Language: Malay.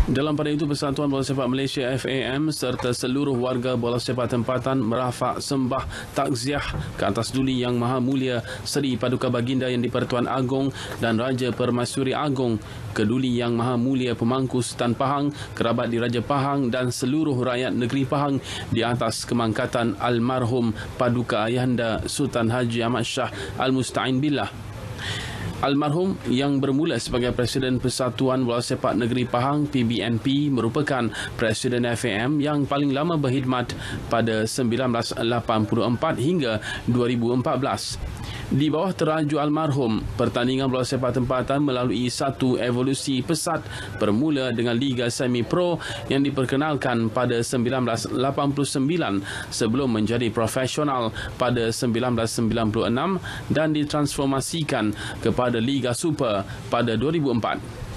Dalam pada itu, Persatuan Bola Sepak Malaysia FAM serta seluruh warga bola sepak tempatan merafak sembah takziah ke atas Duli Yang Maha Mulia Seri Paduka Baginda Yang di-Pertuan Agong dan Raja Permaisuri Agong, Keduli Yang Maha Mulia Pemangku Sultan Pahang, kerabat diraja Pahang dan seluruh rakyat negeri Pahang di atas kemangkatan almarhum Paduka Ayahanda Sultan Haji Ahmad Shah Al-Musta'in Billah. Almarhum yang bermula sebagai Presiden Persatuan Bola Sepak Negeri Pahang PBNP merupakan Presiden FAM yang paling lama berkhidmat pada 1984 hingga 2014. Di bawah teraju almarhum, pertandingan bola sepak tempatan melalui satu evolusi pesat bermula dengan Liga Semi Pro yang diperkenalkan pada 1989 sebelum menjadi profesional pada 1996 dan ditransformasikan kepada Liga Super pada 2004.